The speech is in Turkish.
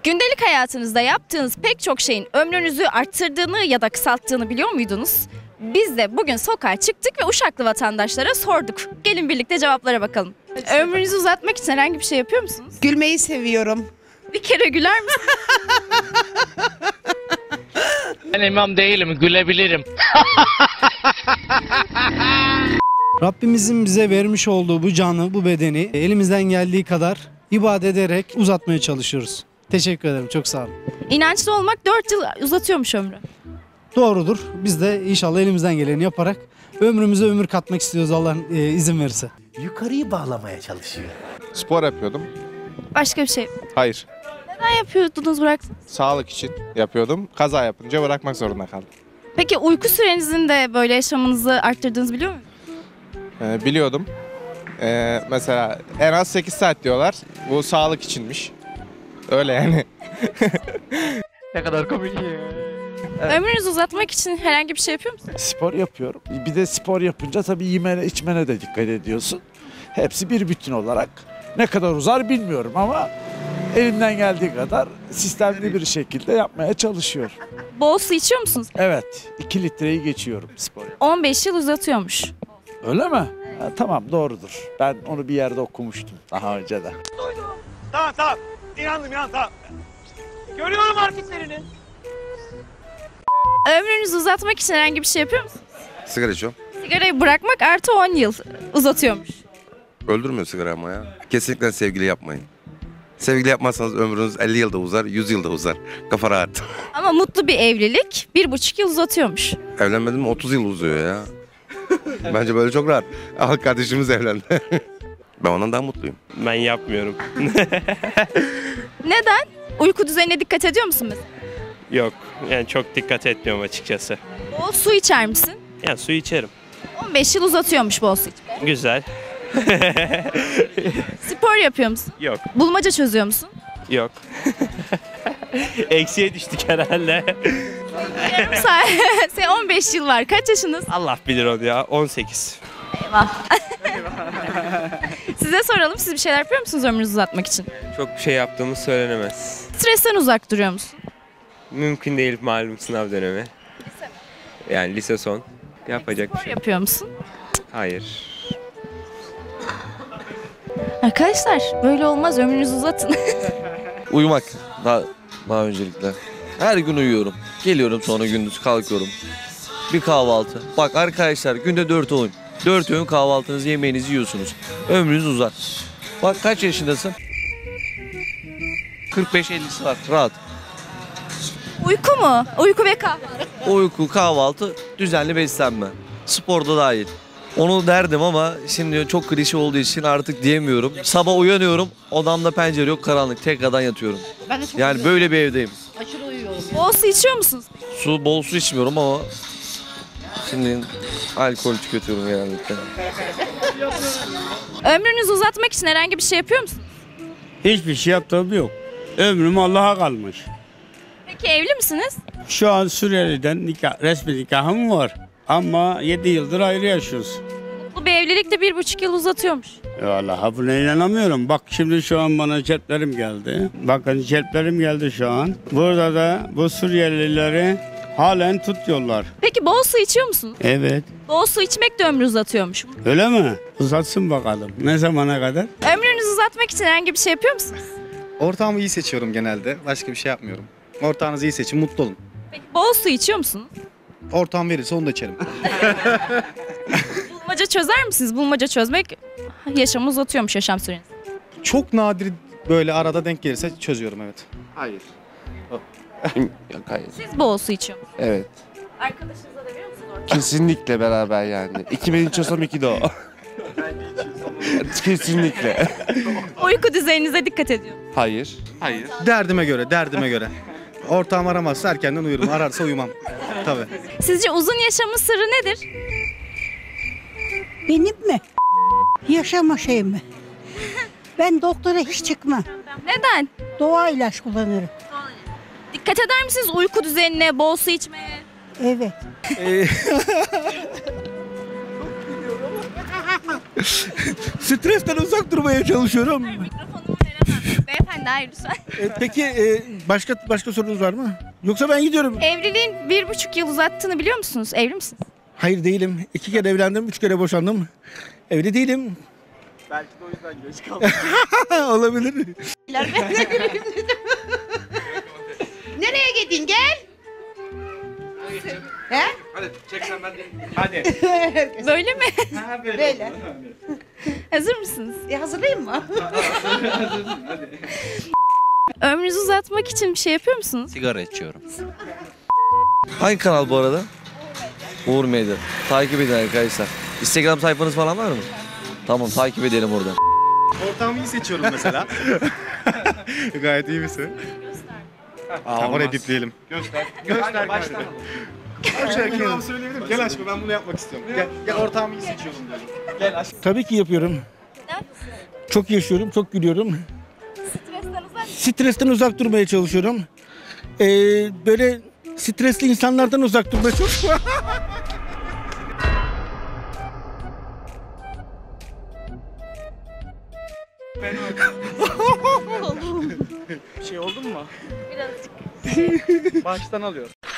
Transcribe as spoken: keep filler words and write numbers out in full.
Gündelik hayatınızda yaptığınız pek çok şeyin ömrünüzü arttırdığını ya da kısalttığını biliyor muydunuz? Biz de bugün sokağa çıktık ve Uşaklı vatandaşlara sorduk. Gelin birlikte cevaplara bakalım. Ömrünüzü uzatmak için herhangi bir şey yapıyor musunuz? Gülmeyi seviyorum. Bir kere güler misiniz? Ben imam değilim, gülebilirim. Rabbimizin bize vermiş olduğu bu canı, bu bedeni elimizden geldiği kadar ibadet ederek uzatmaya çalışıyoruz. Teşekkür ederim, çok sağ olun. İnançlı olmak dört yıl uzatıyormuş ömrü. Doğrudur. Biz de inşallah elimizden geleni yaparak ömrümüze ömür katmak istiyoruz, Allah e, izin verirse. Yukarıyı bağlamaya çalışıyor. Spor yapıyordum. Başka bir şey. Hayır. Neden yapıyordunuz bıraktınız? Sağlık için yapıyordum. Kaza yapınca bırakmak zorunda kaldım. Peki uyku sürenizin de böyle yaşamınızı arttırdığınızı biliyor musunuz? Ee, biliyordum. Ee, mesela en az sekiz saat diyorlar. Bu sağlık içinmiş. Öyle yani. Ne kadar komik ya. Ömrünüzü uzatmak için herhangi bir şey yapıyor musunuz? Spor yapıyorum. Bir de spor yapınca tabii yemene içmene de dikkat ediyorsun. Hepsi bir bütün olarak. Ne kadar uzar bilmiyorum ama elimden geldiği kadar sistemli bir şekilde yapmaya çalışıyorum. Bol su içiyor musunuz? Evet, iki litreyi geçiyorum spor. on beş yıl uzatıyormuş. Öyle mi? Ha, tamam doğrudur. Ben onu bir yerde okumuştum daha önce de. Tamam tamam. İnandım inandım tamam. Görüyorum hareketlerini. Ömrünüzü uzatmak için herhangi bir şey yapıyor musunuz? Sigara içiyorum. Sigarayı bırakmak artı on yıl uzatıyormuş. Öldürmüyor sigara ama ya. Kesinlikle sevgili yapmayın. Sevgili yapmazsanız ömrünüz elli yılda uzar, yüz yılda uzar. Kafa rahat. Ama mutlu bir evlilik bir buçuk yıl uzatıyormuş. Evlenmedim mi otuz yıl uzuyor ya. Bence böyle çok rahat. Al kardeşimiz evlendi. Ben ondan daha mutluyum. Ben yapmıyorum. Neden? Uyku düzenine dikkat ediyor musun mesela? Yok. Yani çok dikkat etmiyorum açıkçası. Bol su içer misin? Yani su içerim. on beş yıl uzatıyormuş bol su içmek. Güzel. Spor yapıyor musun? Yok. Bulmaca çözüyor musun? Yok. Eksiye düştük herhalde. Yarım saat. Sen on beş yıl var. Kaç yaşındasın? Allah bilir onu ya. on sekiz. Eyvah. Size soralım. Siz bir şeyler yapıyor musunuz ömrünüzü uzatmak için? Çok bir şey yaptığımız söylenemez. Stresten uzak duruyor musun? Mümkün değil malum sınav dönemi. Yani lise son. Yapacak bir Spor şey. yapıyor musun? Hayır. Arkadaşlar böyle olmaz. Ömrünüzü uzatın. Uyumak daha, daha öncelikle. Her gün uyuyorum. Geliyorum sonra gündüz kalkıyorum. Bir kahvaltı. Bak arkadaşlar günde dört öğün. Dört öğün kahvaltınızı yemeğinizi yiyorsunuz. Ömrünüz uzar. Bak kaç yaşındasın? kırk beş ellisi var rahat. Uyku mu? Uyku ve kahvaltı. Uyku, kahvaltı, düzenli beslenme. Sporda dahil. Onu derdim ama şimdi çok klişe olduğu için artık diyemiyorum. Sabah uyanıyorum, odamda pencere yok, karanlık. Tekrardan yatıyorum. Ben de çok Yani böyle bir evdeyim. aşırı uyuyorum. Bol su içiyor musunuz? Su, bol su içmiyorum ama şimdi alkol tüketiyorum genellikle. Ömrünüzü uzatmak için herhangi bir şey yapıyor musunuz? Hiçbir şey yaptığım yok. Ömrüm Allah'a kalmış. Peki evli misiniz? Şu an Suriyeli'den nikah, resmi nikahım var. Ama yedi yıldır ayrı yaşıyoruz. Bu bir evlilikte bir buçuk yıl uzatıyormuş. Vallahi buna inanamıyorum. Bak şimdi şu an bana ceplerim geldi. Bakın ceplerim geldi şu an. Burada da bu Suriyelileri halen tutuyorlar. Peki bol su içiyor musunuz? Evet. Bol su içmek de ömrü uzatıyormuş. Öyle mi? Uzatsın bakalım. Ne zamana kadar? Ömrünüzü uzatmak için herhangi bir şey yapıyor musunuz? Ortağımı iyi seçiyorum genelde. Başka bir şey yapmıyorum. Ortağınızı iyi seçin, mutlu olun. Peki bol su içiyor musunuz? Ortağım verirse onu da içerim. Bulmaca çözer misiniz? Bulmaca çözmek yaşamı uzatıyormuş, yaşam sürenizi. Çok nadir böyle arada denk gelirse çözüyorum, evet. Hayır. Yok hayır. Siz bol su içiyor musunuz? Evet. Arkadaşınıza da veriyor musunuz ortağı? Kesinlikle beraber yani. iki ben içiyorsam iki de o. Kesinlikle. Uyku düzeninize dikkat ediyor musunuz? Hayır. Hayır. Derdime göre, derdime göre. Ortağım aramazsa erkenden uyurum, ararsa uyumam. Tabii. Sizce uzun yaşamın sırrı nedir? Benim mi? Yaşama şey mi? Ben doktora hiç çıkmam. Neden? Doğa ilaç kullanırım. Dikkat eder misiniz uyku düzenine, bol su içmeye? Evet. Stresten uzak durmaya çalışıyorum. Mikrofonumu veremem. Beyefendi Sen de hayır lütfen. E, peki e, başka başka sorunuz var mı? Yoksa ben gidiyorum. Evliliğin bir buçuk yıl uzattığını biliyor musunuz? Evli misiniz? Hayır değilim. İki kere evlendim, üç kere boşandım. Evli değilim. Belki de o yüzden geç kaldım. Olabilir. Nereye gidin gel. He? Hadi çeksen ben de. Hadi. Böyle mi? Ha, böyle. Böyle. Hazır mısınız? E hazırlayayım mı? Ömrünüzü uzatmak için bir şey yapıyor musunuz? Sigara içiyorum. Hangi kanal bu arada? Uğur Medya. Takip edin arkadaşlar. Instagram sayfanız falan var mı? Tamam takip edelim oradan. Ortamı iyi seçiyorum mesela. Gayet iyi misin? Tamam oraya dipleyelim. Göster. Göster baştan. Baştan söyleyebilirim. Gel aşkım ben bunu yapmak istiyorum. Gel, gel ortamı iyi seçiyorum diyorum. Gel aşkım. Tabii ki yapıyorum. Çok yaşıyorum, çok gülüyorum. Stresten uzak. Stresten uzak durmaya çalışıyorum. Ee, böyle stresli insanlardan uzak durmaya çalışıyorum. Bir şey oldu mu? Birazcık. Baştan alıyorum.